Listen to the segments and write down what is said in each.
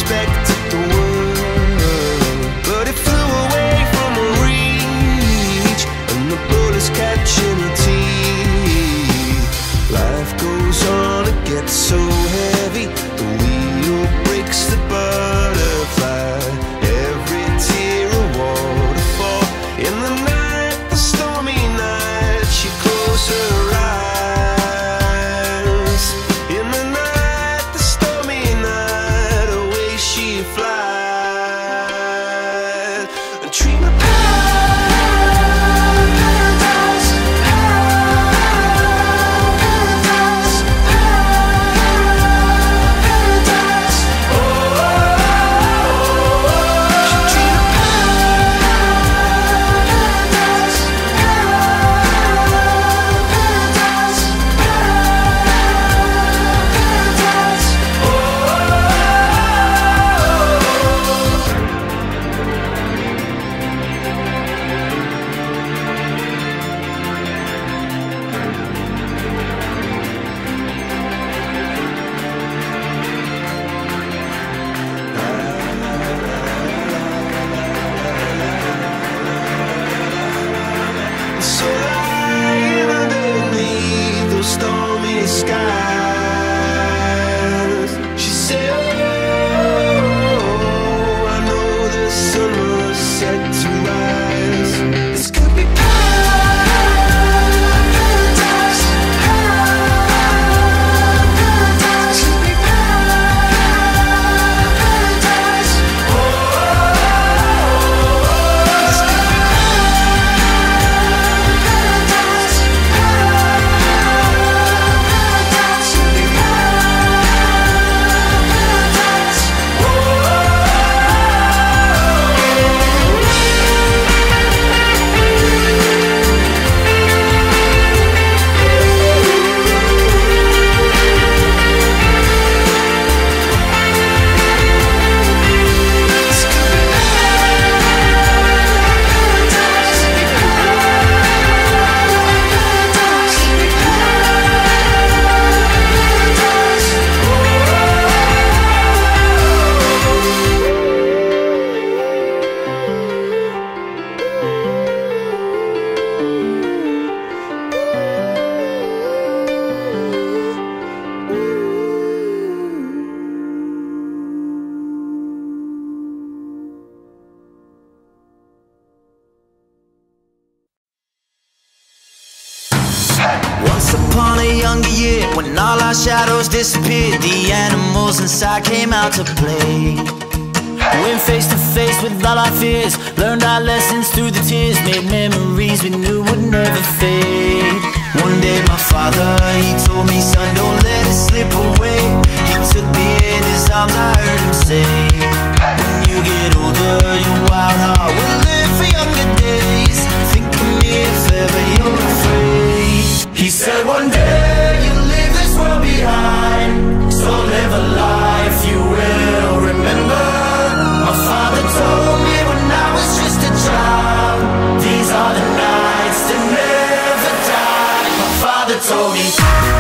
expected the world, but it flew away from her reach, and the bullets catching her teeth. Life goes on, it gets so heavy, the wheel breaks the butterfly. Every tear a waterfall. In the night, the stormy night, she closed her eyes. In the night, the stormy night, away she flies. And dream of paradise, paradise, paradise. Oh, she dream of paradise, paradise, paradise. Oh. So lying underneath those stormy skies, she said, oh, I know the sun was set to rise. This could be paradise, paradise, could be paradise. Oh, this could be paradise, paradise, could be paradise. Once upon a younger year, when all our shadows disappeared, the animals inside came out to play. Went face to face with all our fears, learned our lessons through the tears, made memories we knew would never fade. One day my father, he told me, son, don't let it slip away. He took me in his arms, I heard him say, when you get older, your wild heart will live for younger days. Think of me if ever you're afraid. He said one day you'll leave this world behind, so live a life you will remember. My father told me when I was just a child, these are the nights that never die. My father told me.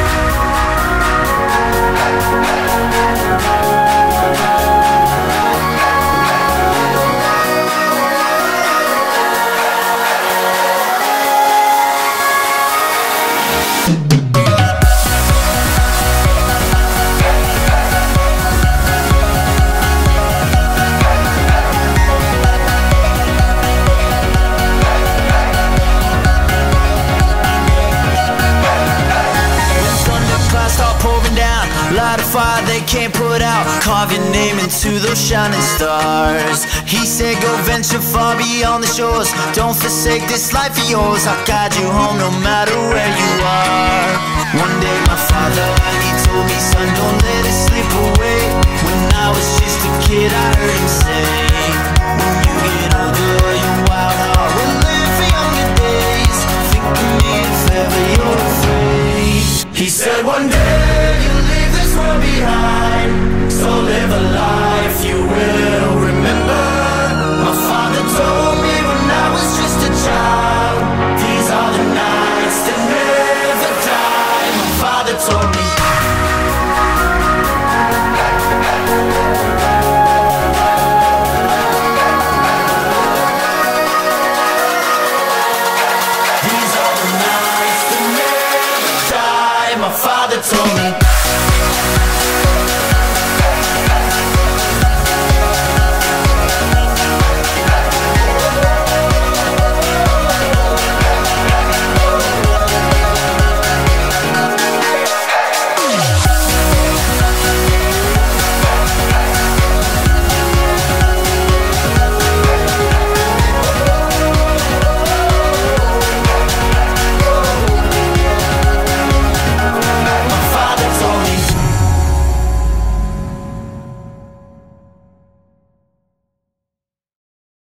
Light a fire they can't put out, carve your name into those shining stars. He said go venture far beyond the shores, don't forsake this life of yours. I'll guide you home no matter where you are. One day my father, he told me, son, don't let it